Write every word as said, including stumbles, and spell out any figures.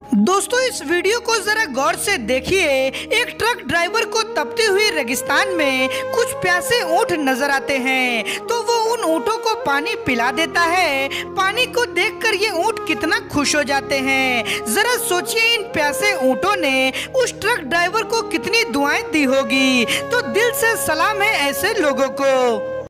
दोस्तों इस वीडियो को जरा गौर से देखिए। एक ट्रक ड्राइवर को तपते हुए रेगिस्तान में कुछ प्यासे ऊंट नजर आते हैं, तो वो उन ऊँटों को पानी पिला देता है। पानी को देखकर ये ऊँट कितना खुश हो जाते हैं। जरा सोचिए, इन प्यासे ऊँटों ने उस ट्रक ड्राइवर को कितनी दुआएं दी होगी। तो दिल से सलाम है ऐसे लोगों को।